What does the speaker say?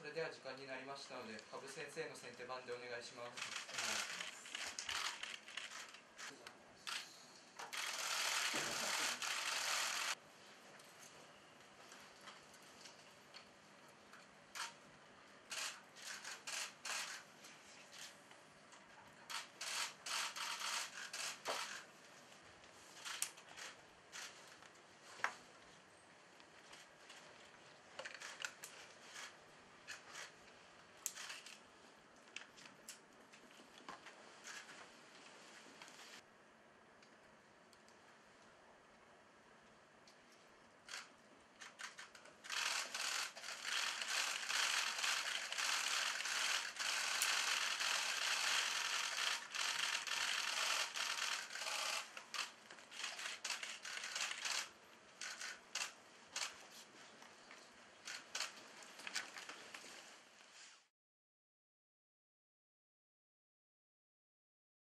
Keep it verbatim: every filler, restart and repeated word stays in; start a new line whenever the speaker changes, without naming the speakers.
それでは時間になりましたので、羽生先生の先手番でお願いします。